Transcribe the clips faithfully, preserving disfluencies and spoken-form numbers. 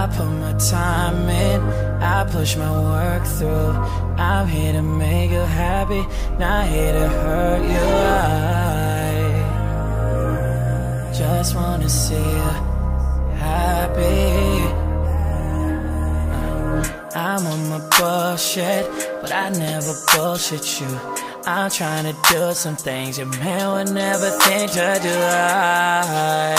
put my time in, I push my work through. I'm here to make you happy, not here to hurt you. I just wanna see you happy. I'm on my bullshit, but I never bullshit you. I'm trying to do some things your man would never think to do. I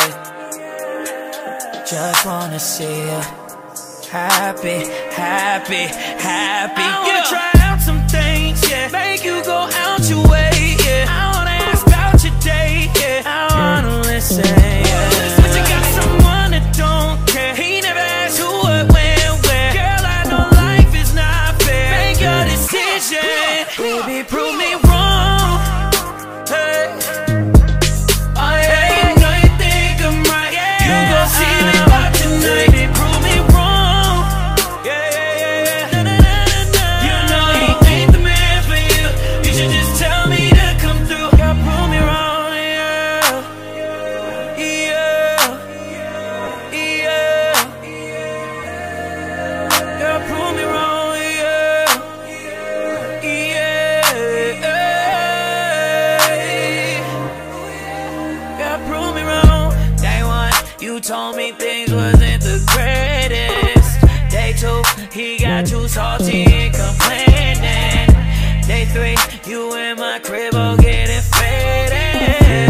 just wanna see you happy, happy, happy. I wanna yeah. try out some things, yeah. Make you go out your way, yeah. I wanna ask about your day, yeah. I wanna listen, yeah. But you got someone that don't care. He never asked who, what, when, where. Girl, I know life is not fair. Make your decision, baby, prove me wrong. Hey. Oh yeah, you know you think I'm right. Yeah. You gon' see me about tonight. Baby, prove me wrong. Yeah, yeah, yeah, yeah. Na, na, na, na. You know he ain't the man for you. You should just tell me to come through. Girl, prove me wrong. Yeah, yeah, yeah. Girl, prove me wrong. You told me things wasn't the greatest. Day two, he got too salty and complaining. Day three, you in my crib all getting faded.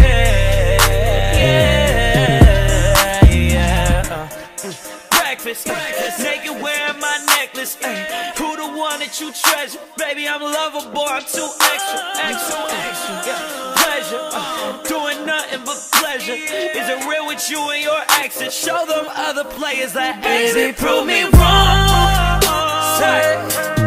Yeah, yeah. Uh, breakfast, breakfast, naked wearing my necklace. Ay, who the one that you treasure? Baby, I'm lovable, I'm too extra, extra, extra. Yeah. Pleasure, uh, doing nothing but pleasure. Is it real with you and your exes? Show them other players that exit. Baby, prove me wrong. Say